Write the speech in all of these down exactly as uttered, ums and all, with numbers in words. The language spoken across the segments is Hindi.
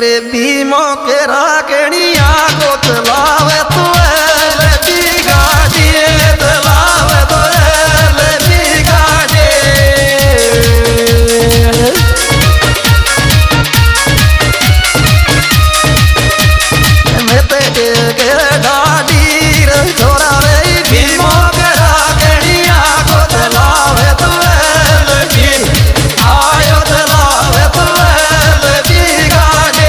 तेरे भीमो के रागणिया को तलावे तो लगी गाड़ी तलावे तो लगी गाड़ी मैं तेरे के गाड़ी छोरा रे भीमो के रागणिया को तलावे तो लगी आयो तलावे तो लगी गाड़ी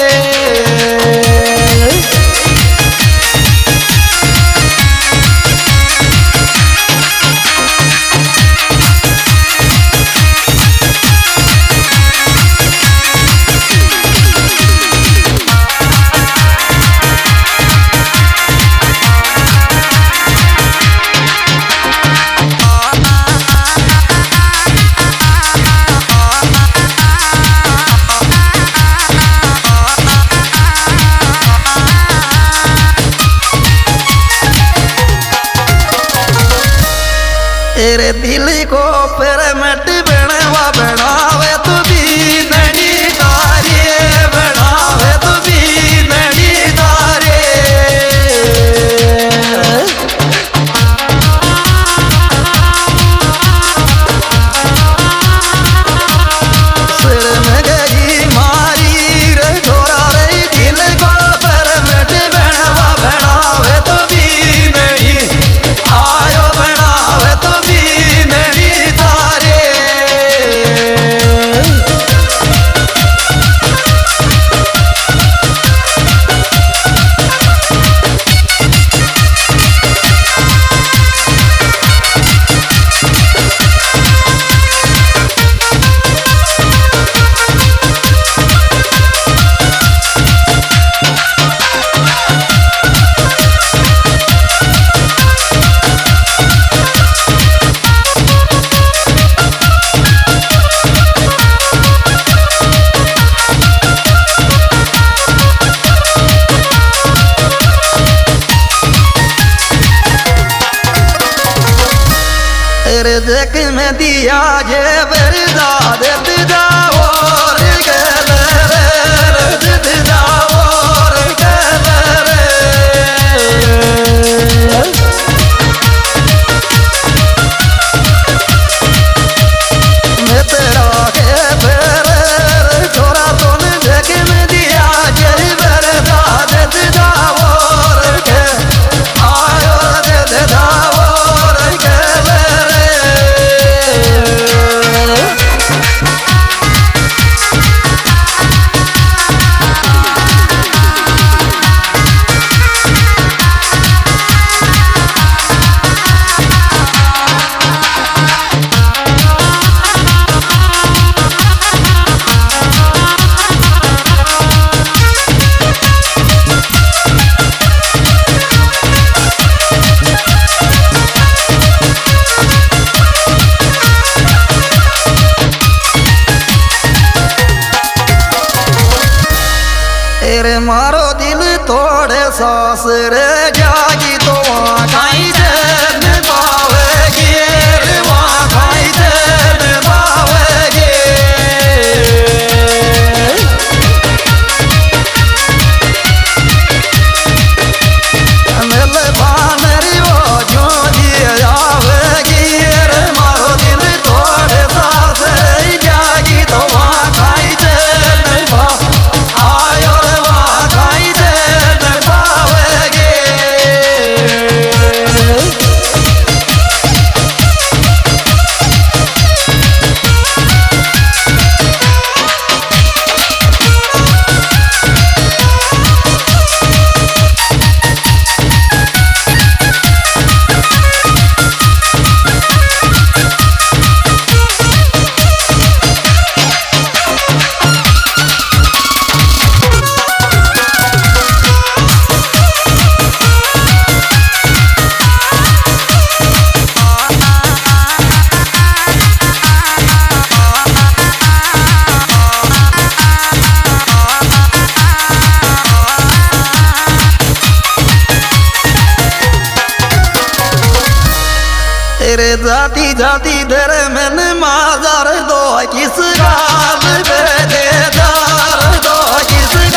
तेरे दिल को फिर मट बनवा बनावे तू भी नड़ी तारे बनावे तू भी नड़ी तारे सिर में गई मारी रे छोरा रे दिल को फिर मट बनवा बनावे तू भी नहीं आयो बनावे तू भी नहीं तारे तेरे देख में दिया जे बरदा देत जाओ रे गले रे देत जाओ रे गले रे मैं तेरा के फेरे छोरा तूने देख में दिया जे बरदा देत जाओ रे आयो देत जाओ रे गले तेरे मारो दिल तोड़े सास रे जागी तो वहाँ खाई जन पावेगी रे वहाँ खाई जन पावेगी मिल बानरी वो जो दिए जावेगी रे मारो दिल तोड़े सास रे जागी तो वहाँ खाई जन पावेगी आयो रे वहाँ खाई जन पावेगी तेरे जाती जाती दर मन माजार दो किस गाल पे दे दार दो किस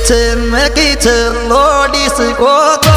Chim me ki chim lo di si ko